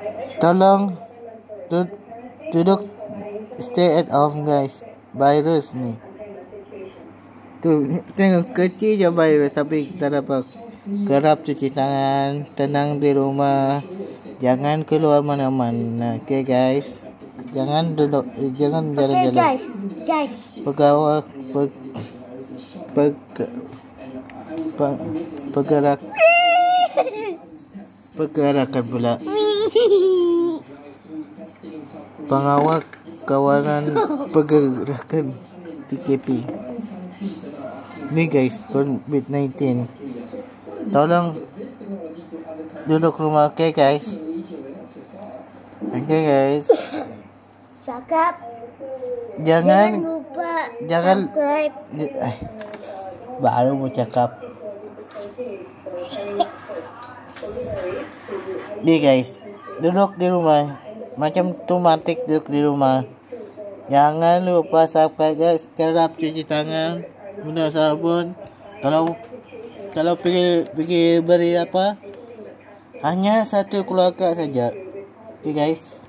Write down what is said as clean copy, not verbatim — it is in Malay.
Tolong duduk stay at home guys. Virus ni. Tu tengok kecil je virus tapi kita dapat kerap cuci tangan, tenang di rumah, jangan keluar mana-mana. Okay guys. Jangan duduk, jangan jalan-jalan. Guys. Pergerakan pula. Pengawal kawanan pergerakan PKP. Ni guys, COVID-19. Tolong duduk rumah, okay guys. Okay guys. Cakap. Jangan lupa subscribe. Baru mau cakap. Ni guys, duduk di rumah. Macam tomatik duduk di rumah. Jangan lupa subscribe guys. Kerap cuci tangan, guna sabun. Kalau pergi beri apa, hanya satu keluarga saja. Okay guys.